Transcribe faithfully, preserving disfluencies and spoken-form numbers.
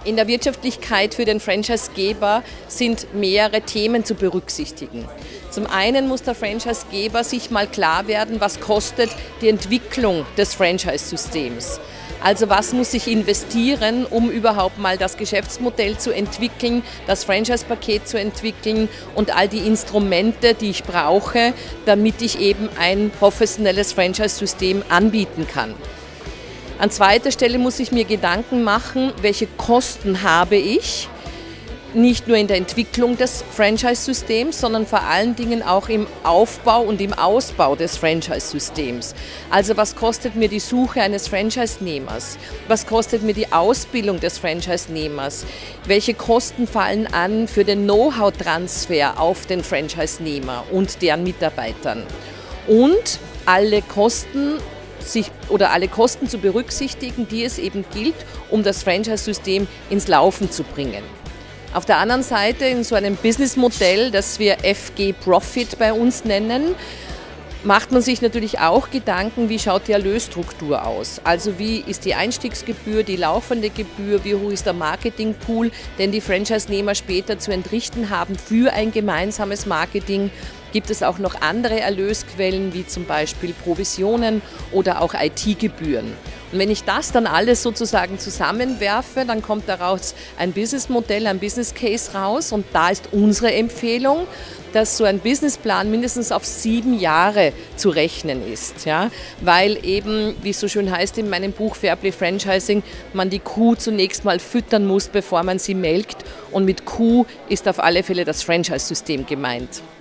In der Wirtschaftlichkeit für den Franchisegeber sind mehrere Themen zu berücksichtigen. Zum einen muss der Franchisegeber sich mal klar werden, was kostet die Entwicklung des Franchise-Systems. Also was muss ich investieren, um überhaupt mal das Geschäftsmodell zu entwickeln, das Franchise-Paket zu entwickeln und all die Instrumente, die ich brauche, damit ich eben ein professionelles Franchise-System anbieten kann. An zweiter Stelle muss ich mir Gedanken machen, welche Kosten habe ich, nicht nur in der Entwicklung des Franchise-Systems, sondern vor allen Dingen auch im Aufbau und im Ausbau des Franchise-Systems. Also was kostet mir die Suche eines Franchise-Nehmers? Was kostet mir die Ausbildung des Franchise-Nehmers? Welche Kosten fallen an für den Know-how-Transfer auf den Franchise-Nehmer und deren Mitarbeitern? Und alle Kosten sich oder alle Kosten zu berücksichtigen, die es eben gilt, um das Franchise-System ins Laufen zu bringen. Auf der anderen Seite in so einem Businessmodell, das wir F G Profit bei uns nennen, macht man sich natürlich auch Gedanken, wie schaut die Erlösstruktur aus? Also wie ist die Einstiegsgebühr, die laufende Gebühr, wie hoch ist der Marketingpool, den die Franchise-Nehmer später zu entrichten haben für ein gemeinsames Marketing? Gibt es auch noch andere Erlösquellen, wie zum Beispiel Provisionen oder auch I T-Gebühren? Und wenn ich das dann alles sozusagen zusammenwerfe, dann kommt daraus ein Businessmodell, ein Business Case raus. Und da ist unsere Empfehlung, dass so ein Businessplan mindestens auf sieben Jahre zu rechnen ist. Ja? Weil eben, wie es so schön heißt in meinem Buch Fairplay Franchising, man die Kuh zunächst mal füttern muss, bevor man sie melkt. Und mit Kuh ist auf alle Fälle das Franchise-System gemeint.